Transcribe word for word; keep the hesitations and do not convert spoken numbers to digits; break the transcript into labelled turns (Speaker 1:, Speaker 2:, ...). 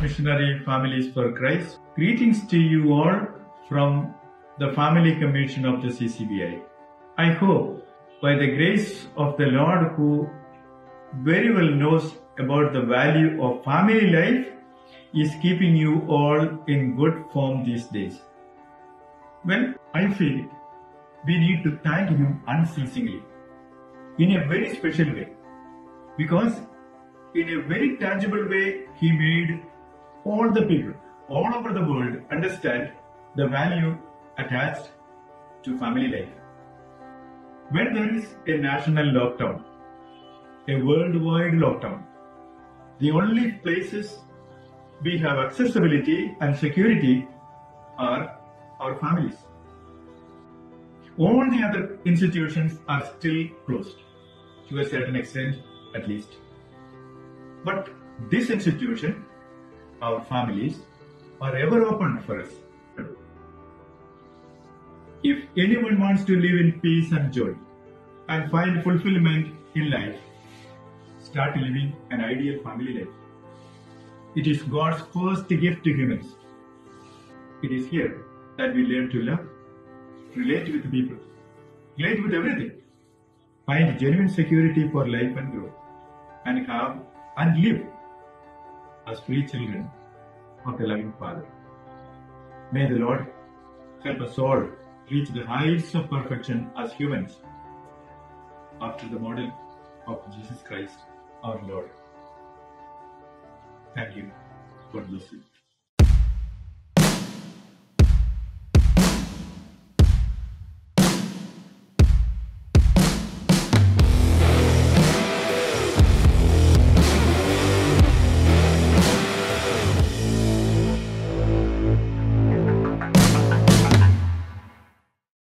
Speaker 1: Missionary Families for Christ. Greetings to you all from the Family Commission of the C C B I. I hope by the grace of the Lord, who very well knows about the value of family life, is keeping you all in good form these days. Well, I feel we need to thank Him unceasingly in a very special way, because in a very tangible way He made all the people all over the world understand the value attached to family life. When there is a national lockdown, a worldwide lockdown, the only places we have accessibility and security are our families. All the other institutions are still closed, to a certain extent at least. But this institution, our families, are ever open for us. If anyone wants to live in peace and joy and find fulfillment in life, start living an ideal family life. It is God's first gift to humans. It is here that we learn to love, relate with people, relate with everything, find genuine security for life and growth, and have and live as free children of the loving Father. May the Lord help us all reach the heights of perfection as humans after the model of Jesus Christ our Lord. Thank you. God bless you.